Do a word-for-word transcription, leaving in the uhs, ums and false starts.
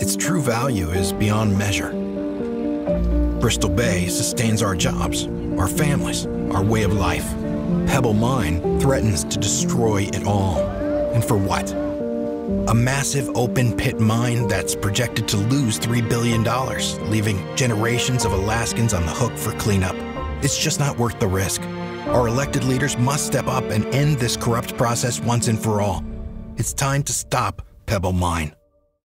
its true value is beyond measure. Bristol Bay sustains our jobs, our families, our way of life. Pebble Mine threatens to destroy it all. And for what? A massive open pit mine that's projected to lose three billion dollars, leaving generations of Alaskans on the hook for cleanup. It's just not worth the risk. Our elected leaders must step up and end this corrupt process once and for all. It's time to stop Pebble Mine.